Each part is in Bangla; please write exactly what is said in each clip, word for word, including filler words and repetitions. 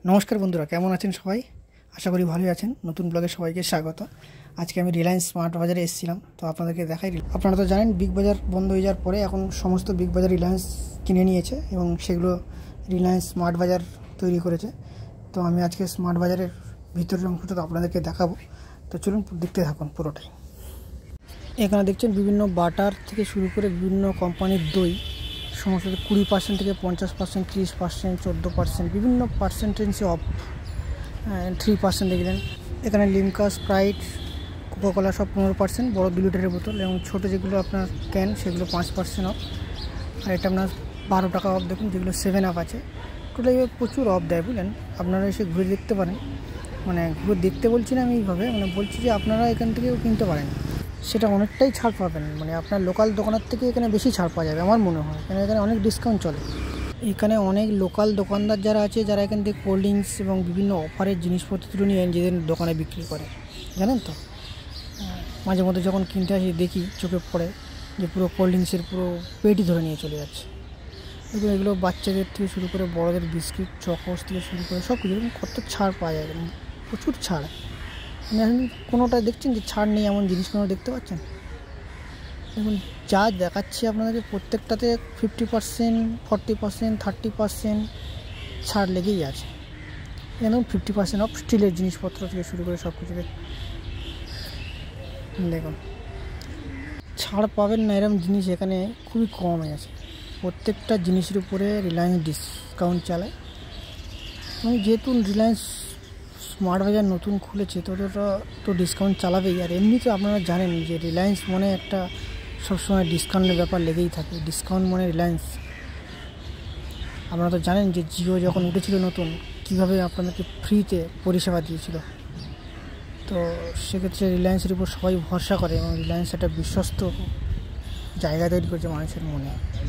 নমস্কার বন্ধুরা, কেমন আছেন সবাই? আশা করি ভালোই আছেন। নতুন ব্লগে সবাইকে স্বাগত। আজকে আমি রিলায়েন্স স্মার্ট বাজারে এসেছিলাম, তো আপনাদেরকে দেখাই। আপনারা তো জানেন বিগ বাজার বন্ধ হয়ে যাওয়ার পরে এখন সমস্ত বিগ বাজার রিলায়েন্স কিনে নিয়েছে এবং সেগুলো রিলায়েন্স স্মার্ট বাজার তৈরি করেছে। তো আমি আজকে স্মার্ট বাজারের ভিতরের অংশটা তো আপনাদেরকে দেখাবো। তো চলুন দেখতে থাকুন পুরোটাই। এখানে দেখছেন বিভিন্ন বাটার থেকে শুরু করে বিভিন্ন কোম্পানির দই, সমস্ত কুড়ি পার্সেন্ট থেকে পঞ্চাশ পার্সেন্ট, তিরিশ পার্সেন্ট, চোদ্দো পার্সেন্ট, বিভিন্ন পার্সেন্টেজে অফ, থ্রি পার্সেন্ট দেখলেন। এখানে লিমকা, স্প্রাইট, কোকাকোলা সব পনেরো পার্সেন্ট, বড়ো দু লিটারের বোতল, এবং ছোটো যেগুলো আপনার ক্যান সেগুলো পাঁচ পার্সেন্ট অফ। আর এটা আপনার বারো টাকা অফ দেখুন, যেগুলো সেভেন আপ আছে। টোটাল প্রচুর অফ দেয়, বুঝলেন। আপনারা এসে ঘুরে দেখতে পারেন। মানে ঘুরে দেখতে বলছি না আমি এইভাবে, মানে বলছি যে আপনারা এখান থেকেও কিনতে পারেন, সেটা অনেকটাই ছাড় পাবেন। মানে আপনার লোকাল দোকানের থেকে এখানে বেশি ছাড় পাওয়া যাবে আমার মনে হয়, কারণ এখানে অনেক ডিসকাউন্ট চলে। এখানে অনেক লোকাল দোকানদার যারা আছে, যারা এখান থেকে কোল্ড ড্রিঙ্কস এবং বিভিন্ন অফারের জিনিসপত্র তুলে নিয়ে নিজেদের দোকানে বিক্রি করে, জানেন তো। মাঝে মধ্যে যখন কিনতে আসি দেখি, চোখে পড়ে যে পুরো কোল্ড ড্রিঙ্কসের পুরো পেটি ধরে নিয়ে চলে যাচ্ছে। এগুলো এগুলো বাচ্চাদের থেকে শুরু করে বড়দের বিস্কিট, চকোস থেকে শুরু করে সব কিছু কত ছাড় পাওয়া যায়, প্রচুর ছাড়। মানে এখন কোনোটা দেখছেন যে ছাড় নেই এমন জিনিস কোনো দেখতে পাচ্ছেন? দেখুন, যা দেখাচ্ছি আপনাদেরকে প্রত্যেকটাতে fifty percent, forty percent, thirty percent ছাড় লেগেই আছে। এখানে ফিফটি পার্সেন্ট অফ স্টিলের জিনিসপত্র থেকে শুরু করে সব কিছু দেখুন। ছাড় পাবেন না এরকম জিনিস এখানে খুবই কম আছে। প্রত্যেকটা জিনিসের উপরে রিলায়েন্স ডিসকাউন্ট চালায়। মানে যেহেতু রিলায়েন্স স্মার্ট বাজার নতুন খুলেছে, তো ওটা তো ডিসকাউন্ট চালাবেই। আর এমনি তো আপনারা জানেন যে রিলায়েন্স মানে একটা সবসময় ডিসকাউন্টের ব্যাপার লেগেই থাকে। ডিসকাউন্ট মানে রিলায়েন্স। আপনারা তো জানেন যে জিও যখন উঠেছিল নতুন, কীভাবে আপনাদেরকে ফ্রিতে পরিষেবা দিয়েছিল। তো সেক্ষেত্রে রিলায়েন্সের উপর সবাই ভরসা করে এবং রিলায়েন্স একটা বিশ্বস্ত জায়গা তৈরি করেছে মানুষের মনে।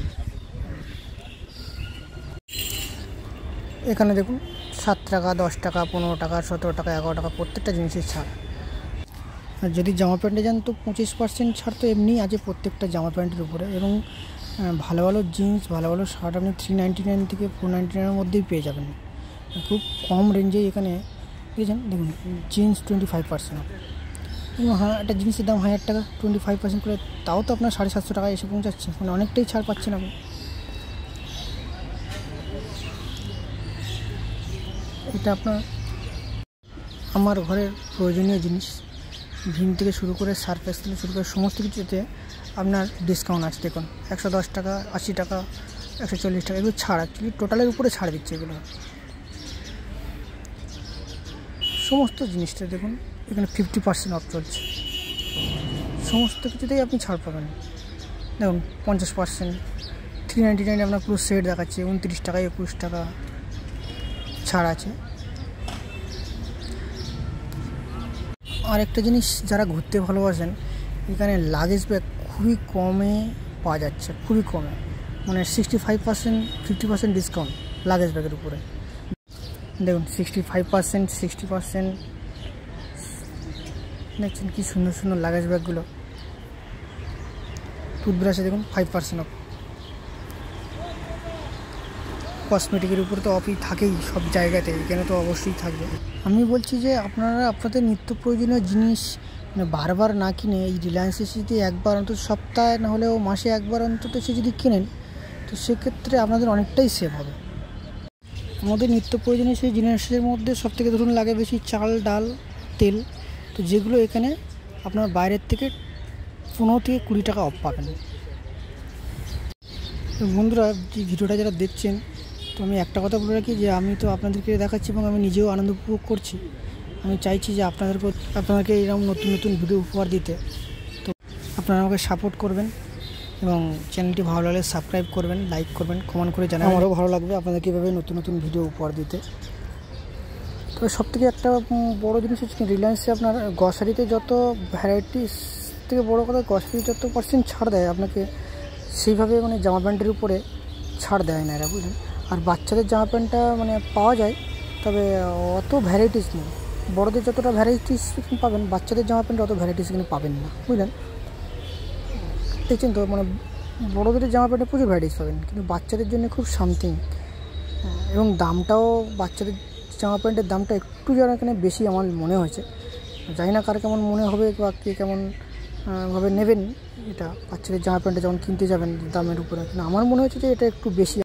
এখানে দেখুন, সাত টাকা, দশ টাকা, পনেরো টাকা, সতেরো টাকা, এগারো টাকা প্রত্যেকটা জিনিসের ছাড়। আর যদি জামা প্যান্টে যান তো পঁচিশ পার্সেন্ট ছাড় তো এমনিই আছে প্রত্যেকটা জামা প্যান্টের উপরে। এবং ভালো ভালো জিন্স, ভালো ভালো শার্ট আপনি থ্রি নাইনটি নাইন থেকে ফোর নাইনটি নাইনের মধ্যেই পেয়ে যাবেন। খুব কম রেঞ্জেই এখানে পেয়েছেন। দেখুন, জিন্স টোয়েন্টি ফাইভ পার্সেন্ট এবং হ্যাঁ, একটা জিন্সের দাম হাজার টাকা, টোয়েন্টি ফাইভ পার্সেন্ট করে, তাও তো আপনার সাড়ে সাতশো টাকায় এসে পৌঁছাচ্ছে। মানে অনেকটাই ছাড় পাচ্ছেন আপনি। এটা আপনার আমার ঘরের প্রয়োজনীয় জিনিস, ভিম থেকে শুরু করে সারফেস থেকে শুরু করে সমস্ত কিছুতে আপনার ডিসকাউন্ট আছে। দেখুন, একশো দশ টাকা, আশি টাকা, একশো চল্লিশ টাকা, এগুলো ছাড়। অ্যাকচুয়ালি টোটালের উপরে ছাড় দিচ্ছে এগুলো সমস্ত জিনিসটা। দেখুন, এখানে ফিফটি পার্সেন্ট অফ চলছে, সমস্ত কিছুতেই আপনি ছাড় পাবেন। দেখুন, পঞ্চাশ পার্সেন্ট, থ্রি নাইনটি নাইনে আপনার পুরো সেট দেখাচ্ছে, উনত্রিশ টাকা, একুশ টাকা ছাড় আছে। আর একটা জিনিস, যারা ঘুরতে ভালোবাসেন, এখানে লাগেজ ব্যাগ খুবই কমে পাওয়া যাচ্ছে, খুবই কমে। মানে sixty five percent, fifty percent discount luggage ব্যাগের উপরে। দেখুন, sixty five percent, sixty percent দেখছেন কি সুন্দর সুন্দর লাগেজ ব্যাগগুলো। টুথব্রাশে দেখুন ফাইভ পার্সেন্ট অফ। কসমেটিকের উপর তো অফই থাকেই সব জায়গাতে, এখানে তো অবশ্যই থাকবে। আমি বলছি যে আপনারা আপনাদের নিত্য প্রয়োজনীয় জিনিস মানে বারবার না কিনে এই রিলায়েন্স এসে যদি একবার অন্তত, সপ্তাহে না হলেও মাসে একবার অন্তত সে যদি কেনেন, তো সেক্ষেত্রে আপনাদের অনেকটাই সেভ হবে। আমাদের নিত্য প্রয়োজনীয় সেই জিনিসের মধ্যে সবথেকে ধরুন লাগে বেশি চাল, ডাল, তেল, তো যেগুলো এখানে আপনার বাইরের থেকে পনেরো থেকে কুড়ি টাকা অফ পাবেন। বন্ধুরা, যে ভিডিওটা যারা দেখছেন, তো আমি একটা কথা বলে রাখি যে আমি তো আপনাদেরকে দেখাচ্ছি এবং আমি নিজেও আনন্দ উপভোগ করছি। আমি চাইছি যে আপনাদের আপনাদেরকে এরকম নতুন নতুন ভিডিও উপহার দিতে। তো আপনারা আমাকে সাপোর্ট করবেন এবং চ্যানেলটি ভালো লাগলে সাবস্ক্রাইব করবেন, লাইক করবেন, কমেন্ট করে জানাবেন। আমারও ভালো লাগবে আপনাদেরকে এভাবে নতুন নতুন ভিডিও উপহার দিতে। তবে সবথেকে একটা বড় জিনিস হচ্ছে রিলায়েন্সে আপনার গ্রসারিতে যত ভ্যারাইটিস থেকে বড় কথা, গ্রসারি যত পার্সেন্ট ছাড় দেয় আপনাকে, সেইভাবে মানে জামা প্যান্টের উপরে ছাড় দেয় না এরা, বুঝলেন। আর বাচ্চাদের জামা প্যান্টটা মানে পাওয়া যায়, তবে অত ভ্যারাইটিস নেই। বড়দের যতটা ভ্যারাইটিস পাবেন, বাচ্চাদের জামা প্যান্ট অত ভ্যারাইটিস এখানে পাবেন না, বুঝলেন। দেখছেন তো, মানে বড়দের জামা প্যান্টে প্রচুর ভ্যারাইটিস পাবেন, কিন্তু বাচ্চাদের জন্য খুব সামথিং। এবং দামটাও বাচ্চাদের জামা প্যান্টের দামটা একটু যেন এখানে বেশি আমার মনে হয়েছে। জানি না কার কেমন মনে হবে বা কে কেমন ভাবে নেবেন এটা। বাচ্চাদের জামা প্যান্টে যেমন কিনতে যাবেন দামের উপরে, কিন্তু আমার মনে হচ্ছে যে এটা একটু বেশি।